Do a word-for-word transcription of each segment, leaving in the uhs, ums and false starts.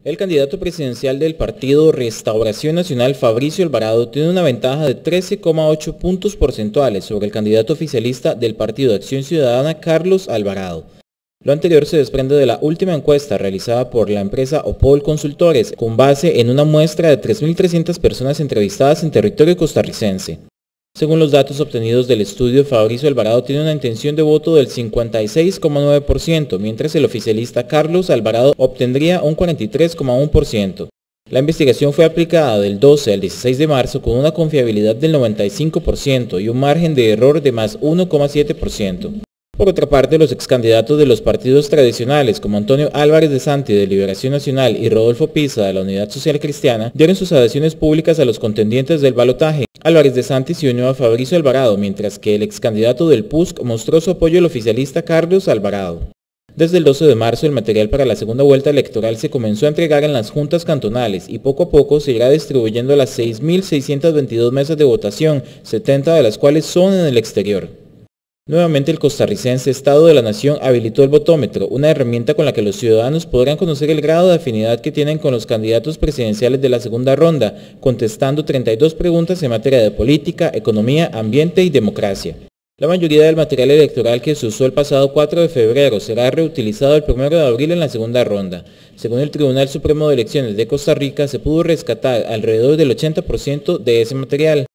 El candidato presidencial del partido Restauración Nacional, Fabricio Alvarado, tiene una ventaja de trece coma ocho puntos porcentuales sobre el candidato oficialista del Partido Acción Ciudadana, Carlos Alvarado. Lo anterior se desprende de la última encuesta realizada por la empresa Opol Consultores, con base en una muestra de tres mil trescientas personas entrevistadas en territorio costarricense. Según los datos obtenidos del estudio, Fabricio Alvarado tiene una intención de voto del cincuenta y seis coma nueve por ciento, mientras el oficialista Carlos Alvarado obtendría un cuarenta y tres coma uno por ciento. La investigación fue aplicada del doce al dieciséis de marzo con una confiabilidad del noventa y cinco por ciento y un margen de error de más uno coma siete por ciento. Por otra parte, los excandidatos de los partidos tradicionales como Antonio Álvarez de Santi de Liberación Nacional y Rodolfo Pisa de la Unidad Social Cristiana dieron sus adhesiones públicas a los contendientes del balotaje. Álvarez de Santi se unió a Fabricio Alvarado, mientras que el excandidato del P U S C mostró su apoyo al oficialista Carlos Alvarado. Desde el doce de marzo, el material para la segunda vuelta electoral se comenzó a entregar en las juntas cantonales y poco a poco se irá distribuyendo a las seis mil seiscientas veintidós mesas de votación, setenta de las cuales son en el exterior. Nuevamente el costarricense Estado de la Nación habilitó el votómetro, una herramienta con la que los ciudadanos podrán conocer el grado de afinidad que tienen con los candidatos presidenciales de la segunda ronda, contestando treinta y dos preguntas en materia de política, economía, ambiente y democracia. La mayoría del material electoral que se usó el pasado cuatro de febrero será reutilizado el primero de abril en la segunda ronda. Según el Tribunal Supremo de Elecciones de Costa Rica, se pudo rescatar alrededor del ochenta por ciento de ese material.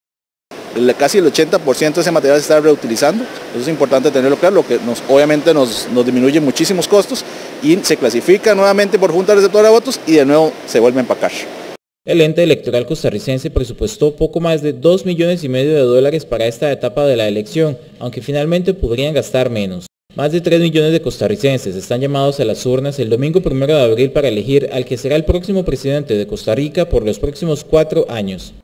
Casi el ochenta por ciento de ese material se está reutilizando, eso es importante tenerlo claro, lo que nos, obviamente nos, nos disminuye muchísimos costos y se clasifica nuevamente por junta receptora de votos y de nuevo se vuelve a empacar. El ente electoral costarricense presupuestó poco más de dos millones y medio de dólares para esta etapa de la elección, aunque finalmente podrían gastar menos. Más de tres millones de costarricenses están llamados a las urnas el domingo primero de abril para elegir al que será el próximo presidente de Costa Rica por los próximos cuatro años.